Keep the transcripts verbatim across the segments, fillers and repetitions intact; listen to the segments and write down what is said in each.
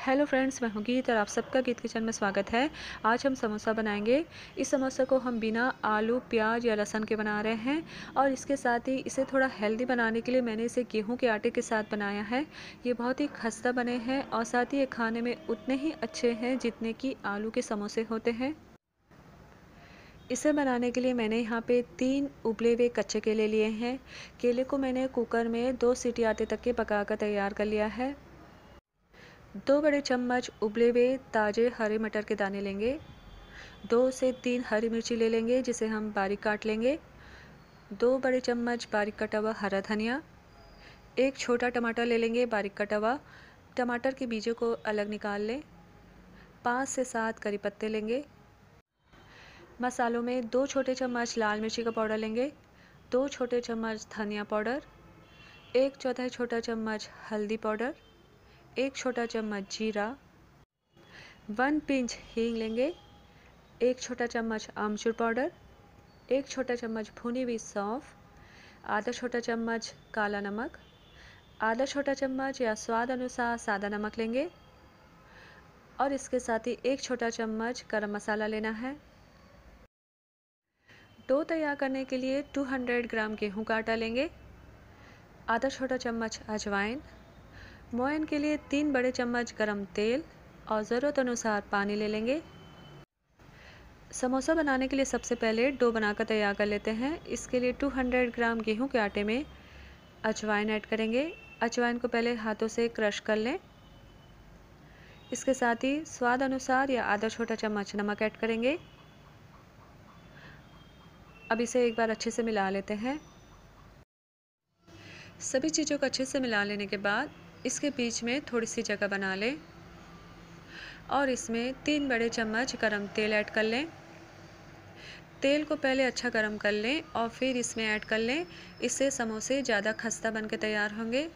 Hello friends, मैं हूँ गीत और आप सबका गीत किचन में स्वागत है। आज हम समोसा बनाएंगे। इस समोसा को हम बिना आलू, प्याज या लहसुन के बना रहे हैं और इसके साथ ही इसे थोड़ा हेल्दी बनाने के लिए मैंने इसे गेहूं के आटे के साथ बनाया है। ये बहुत ही खस्ता बने हैं और साथ ही ये खाने में उतने ही अच्छे हैं जितने कि आलू के समोसे होते हैं। इसे बनाने के लिए मैंने यहाँ पे तीन उबले हुए कच्चे केले लिए हैं। केले को मैंने कुकर में दो सीटी आते तक के पका कर तैयार कर लिया है। दो बड़े चम्मच उबले हुए ताज़े हरे मटर के दाने लेंगे। दो से तीन हरी मिर्ची ले लेंगे जिसे हम बारीक काट लेंगे। दो बड़े चम्मच बारीक कटा हुआ हरा धनिया। एक छोटा टमाटर ले लेंगे बारीक कटा हुआ। टमाटर के बीजों को अलग निकाल लें। पाँच से सात करी पत्ते लेंगे। मसालों में दो छोटे चम्मच लाल मिर्ची का पाउडर लेंगे। दो छोटे चम्मच धनिया पाउडर। एक चौथाई छोटा चम्मच हल्दी पाउडर। एक छोटा चम्मच जीरा। वन पिंच हींग लेंगे। एक छोटा चम्मच आमचूर पाउडर। एक छोटा चम्मच भुनी हुई सौंफ। आधा छोटा चम्मच काला नमक। आधा छोटा चम्मच या स्वाद अनुसार सादा नमक लेंगे और इसके साथ ही एक छोटा चम्मच गरम मसाला लेना है। डो तैयार करने के लिए दो सौ ग्राम गेहूं का आटा लेंगे। आधा छोटा चम्मच अजवाइन। मोयन के लिए तीन बड़े चम्मच गरम तेल और ज़रूरत अनुसार पानी ले लेंगे। समोसा बनाने के लिए सबसे पहले डो बनाकर तैयार कर लेते हैं। इसके लिए दो सौ ग्राम गेहूं के आटे में अजवाइन ऐड करेंगे। अजवाइन को पहले हाथों से क्रश कर लें। इसके साथ ही स्वाद अनुसार या आधा छोटा चम्मच नमक ऐड करेंगे। अब इसे एक बार अच्छे से मिला लेते हैं। सभी चीज़ों को अच्छे से मिला लेने के बाद इसके बीच में थोड़ी सी जगह बना लें और इसमें तीन बड़े चम्मच गरम तेल ऐड कर लें। तेल को पहले अच्छा गरम कर लें और फिर इसमें ऐड कर लें। इससे समोसे ज़्यादा खस्ता बन के तैयार होंगे।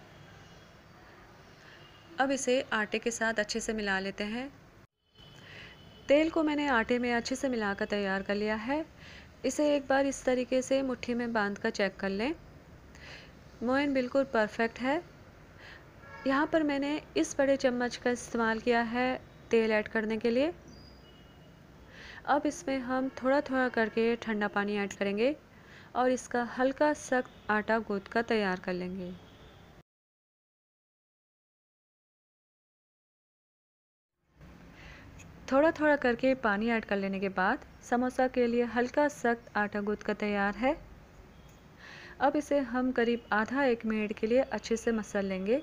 अब इसे आटे के साथ अच्छे से मिला लेते हैं। तेल को मैंने आटे में अच्छे से मिलाकर तैयार कर लिया है। इसे एक बार इस तरीके से मुट्ठी में बांध कर चेक कर लें। मोयन बिल्कुल परफेक्ट है। यहाँ पर मैंने इस बड़े चम्मच का इस्तेमाल किया है तेल ऐड करने के लिए। अब इसमें हम थोड़ा थोड़ा करके ठंडा पानी ऐड करेंगे और इसका हल्का सख्त आटा गूंथ कर तैयार कर लेंगे। थोड़ा थोड़ा करके पानी ऐड कर लेने के बाद समोसा के लिए हल्का सख्त आटा गूंथ कर तैयार है। अब इसे हम करीब आधा एक मिनट के लिए अच्छे से मसल लेंगे।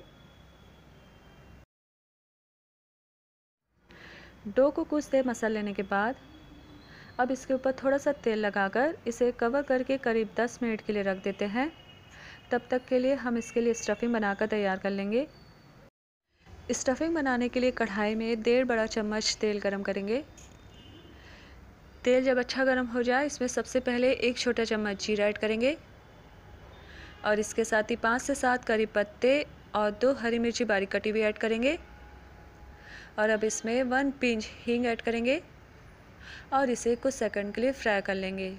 डो को कुछ देर मसल लेने के बाद अब इसके ऊपर थोड़ा सा तेल लगाकर इसे कवर करके करीब दस मिनट के लिए रख देते हैं। तब तक के लिए हम इसके लिए स्टफिंग बनाकर तैयार कर लेंगे। स्टफिंग बनाने के लिए कढ़ाई में डेढ़ बड़ा चम्मच तेल गरम करेंगे। तेल जब अच्छा गरम हो जाए इसमें सबसे पहले एक छोटा चम्मच जीरा ऐड करेंगे और इसके साथ ही पाँच से सात करी पत्ते और दो हरी मिर्ची बारीक कटी हुई ऐड करेंगे और अब इसमें वन पिंच हींग ऐड करेंगे और इसे कुछ सेकंड के लिए फ्राई कर लेंगे।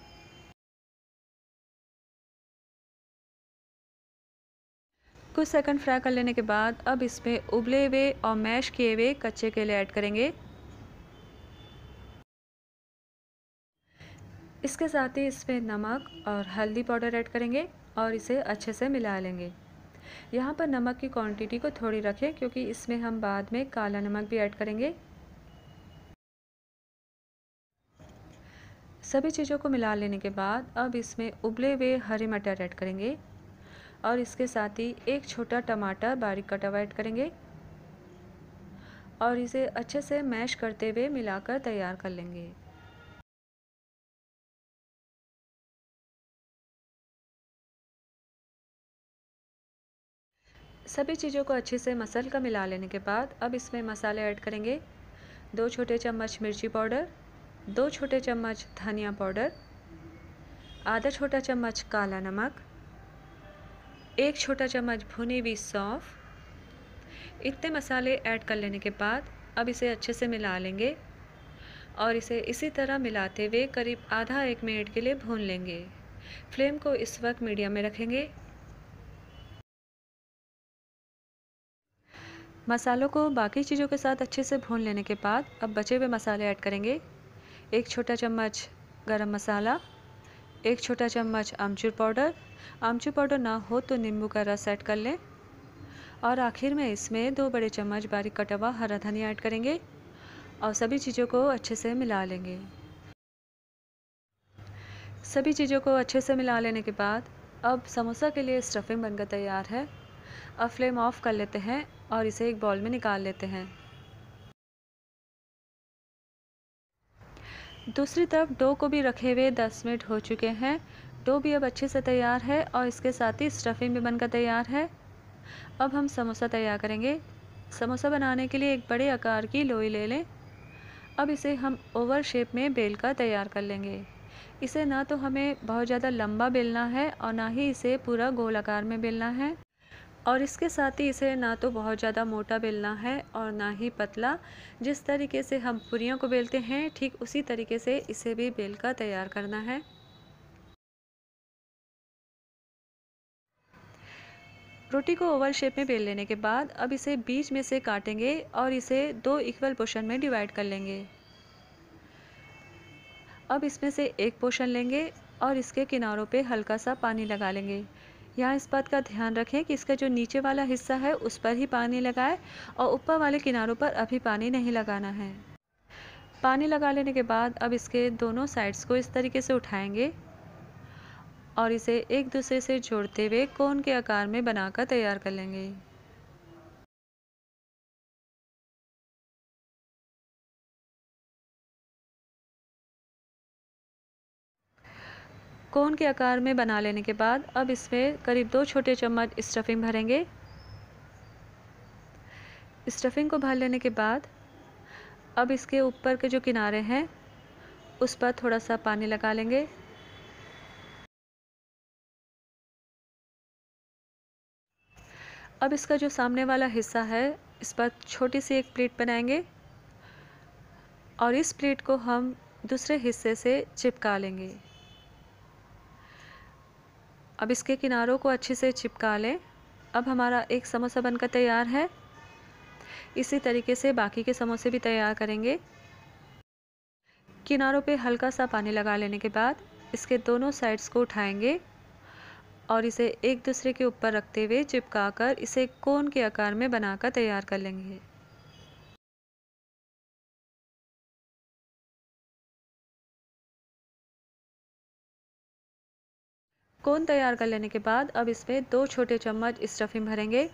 कुछ सेकंड फ्राई कर लेने के बाद अब इसमें उबले हुए और मैश किए हुए कच्चे केले ऐड करेंगे। इसके साथ ही इसमें नमक और हल्दी पाउडर ऐड करेंगे और इसे अच्छे से मिला लेंगे। यहाँ पर नमक की क्वांटिटी को थोड़ी रखें क्योंकि इसमें हम बाद में काला नमक भी ऐड करेंगे। सभी चीज़ों को मिला लेने के बाद अब इसमें उबले हुए हरे मटर ऐड करेंगे और इसके साथ ही एक छोटा टमाटर बारीक कटा हुआ ऐड करेंगे और इसे अच्छे से मैश करते हुए मिलाकर तैयार कर लेंगे। सभी चीज़ों को अच्छे से मसल कर मिला लेने के बाद अब इसमें मसाले ऐड करेंगे। दो छोटे चम्मच मिर्ची पाउडर। दो छोटे चम्मच धनिया पाउडर। आधा छोटा चम्मच काला नमक। एक छोटा चम्मच भुनी हुई सौंफ। इतने मसाले ऐड कर लेने के बाद अब इसे अच्छे से मिला लेंगे और इसे इसी तरह मिलाते हुए करीब आधा एक मिनट के लिए भून लेंगे। फ्लेम को इस वक्त मीडियम में रखेंगे। मसालों को बाकी चीज़ों के साथ अच्छे से भून लेने के बाद अब बचे हुए मसाले ऐड करेंगे। एक छोटा चम्मच गरम मसाला, एक छोटा चम्मच आमचूर पाउडर, आमचूर पाउडर ना हो तो नींबू का रस ऐड कर लें, और आखिर में इसमें दो बड़े चम्मच बारीक कटा हुआ हरा धनिया ऐड करेंगे और सभी चीज़ों को अच्छे से मिला लेंगे। सभी चीज़ों को अच्छे से मिला लेने के बाद अब समोसा के लिए स्टफिंग बनकर तैयार है। अब फ्लेम ऑफ कर लेते हैं और इसे एक बाउल में निकाल लेते हैं। दूसरी तरफ डो को भी रखे हुए दस मिनट हो चुके हैं। डो भी अब अच्छे से तैयार है और इसके साथ ही स्टफिंग भी बनकर तैयार है। अब हम समोसा तैयार करेंगे। समोसा बनाने के लिए एक बड़े आकार की लोई ले लें। अब इसे हम ओवल शेप में बेल कर तैयार कर लेंगे। इसे ना तो हमें बहुत ज़्यादा लंबा बेलना है और ना ही इसे पूरा गोल आकार में बेलना है, और इसके साथ ही इसे ना तो बहुत ज़्यादा मोटा बेलना है और ना ही पतला। जिस तरीके से हम पूरियों को बेलते हैं ठीक उसी तरीके से इसे भी बेल कर तैयार करना है। रोटी को ओवल शेप में बेल लेने के बाद अब इसे बीच में से काटेंगे और इसे दो इक्वल पोर्शन में डिवाइड कर लेंगे। अब इसमें से एक पोर्शन लेंगे और इसके किनारों पे हल्का सा पानी लगा लेंगे। यहाँ इस बात का ध्यान रखें कि इसका जो नीचे वाला हिस्सा है उस पर ही पानी लगाएं और ऊपर वाले किनारों पर अभी पानी नहीं लगाना है। पानी लगा लेने के बाद अब इसके दोनों साइड्स को इस तरीके से उठाएंगे और इसे एक दूसरे से जोड़ते हुए कोन के आकार में बनाकर तैयार कर लेंगे। कोन के आकार में बना लेने के बाद अब इसमें करीब दो छोटे चम्मच स्टफिंग भरेंगे। स्टफिंग को भर लेने के बाद अब इसके ऊपर के जो किनारे हैं उस पर थोड़ा सा पानी लगा लेंगे। अब इसका जो सामने वाला हिस्सा है इस पर छोटी सी एक प्लेट बनाएंगे और इस प्लेट को हम दूसरे हिस्से से चिपका लेंगे। अब इसके किनारों को अच्छे से चिपका लें। अब हमारा एक समोसा बनकर तैयार है। इसी तरीके से बाकी के समोसे भी तैयार करेंगे। किनारों पे हल्का सा पानी लगा लेने के बाद इसके दोनों साइड्स को उठाएंगे और इसे एक दूसरे के ऊपर रखते हुए चिपकाकर इसे कोन के आकार में बनाकर तैयार कर लेंगे। कोन तैयार कर लेने के बाद अब इसमें दो छोटे चम्मच स्टफिंग भरेंगे।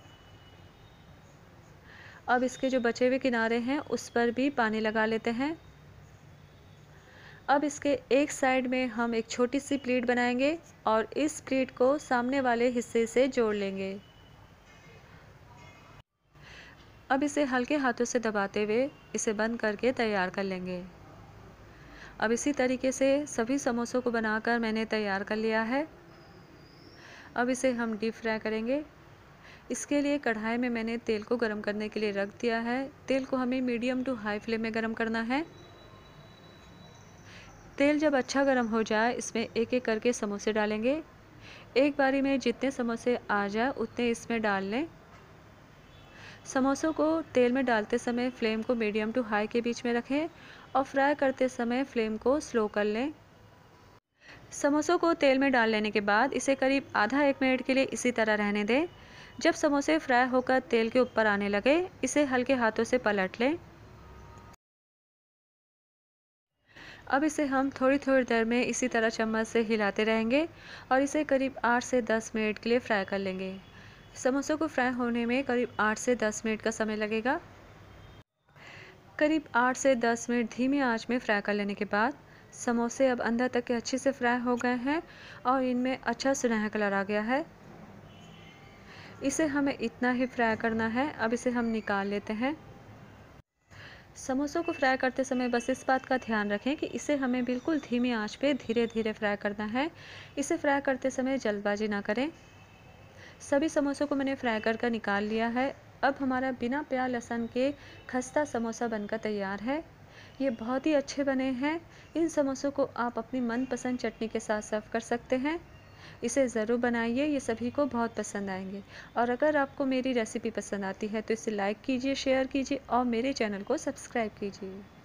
अब इसके जो बचे हुए किनारे हैं उस पर भी पानी लगा लेते हैं। अब इसके एक साइड में हम एक छोटी सी प्लेट बनाएंगे और इस प्लेट को सामने वाले हिस्से से जोड़ लेंगे। अब इसे हल्के हाथों से दबाते हुए इसे बंद करके तैयार कर लेंगे। अब इसी तरीके से सभी समोसों को बनाकर मैंने तैयार कर लिया है। अब इसे हम डीप फ्राई करेंगे। इसके लिए कढ़ाई में मैंने तेल को गरम करने के लिए रख दिया है। तेल को हमें मीडियम टू हाई फ्लेम में गरम करना है। तेल जब अच्छा गर्म हो जाए इसमें एक एक करके समोसे डालेंगे। एक बारी में जितने समोसे आ जाए उतने इसमें डाल लें। समोसों को तेल में डालते समय फ्लेम को मीडियम टू हाई के बीच में रखें और फ्राई करते समय फ्लेम को स्लो कर लें। समोसों को तेल में डाल लेने के बाद इसे करीब आधा एक मिनट के लिए इसी तरह रहने दें। जब समोसे फ्राई होकर तेल के ऊपर आने लगे इसे हल्के हाथों से पलट लें। अब इसे हम थोड़ी थोड़ी देर में इसी तरह चम्मच से हिलाते रहेंगे और इसे करीब आठ से दस मिनट के लिए फ्राई कर लेंगे। समोसों को फ्राई होने में करीब आठ से दस मिनट का समय लगेगा। करीब आठ से दस मिनट धीमी आंच में फ्राई कर लेने के बाद समोसे अब अंदर तक के अच्छे से फ्राई हो गए हैं और इनमें अच्छा सुनहरा कलर आ गया है। इसे हमें इतना ही फ्राई करना है। अब इसे हम निकाल लेते हैं। समोसों को फ्राई करते समय बस इस बात का ध्यान रखें कि इसे हमें बिल्कुल धीमी आंच पे धीरे धीरे फ्राई करना है। इसे फ्राई करते समय जल्दबाजी ना करें। सभी समोसों को मैंने फ्राई कर कर निकाल लिया है। अब हमारा बिना प्याज लहसुन के खस्ता समोसा बनकर तैयार है। ये बहुत ही अच्छे बने हैं। इन समोसों को आप अपनी मनपसंद चटनी के साथ सर्व कर सकते हैं। इसे ज़रूर बनाइए, ये सभी को बहुत पसंद आएंगे। और अगर आपको मेरी रेसिपी पसंद आती है तो इसे लाइक कीजिए, शेयर कीजिए और मेरे चैनल को सब्सक्राइब कीजिए।